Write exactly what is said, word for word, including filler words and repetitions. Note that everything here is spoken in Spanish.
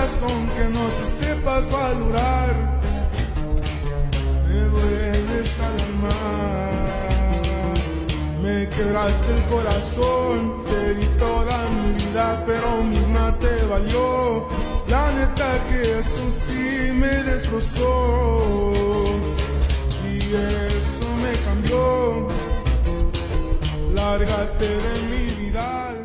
corazón que no te sepas valorar. Me duele esta alma, me quebraste el corazón, te di toda mi vida, pero misma te valió. La neta que eso sí me destrozó, y eso me cambió. Lárgate de mi vida.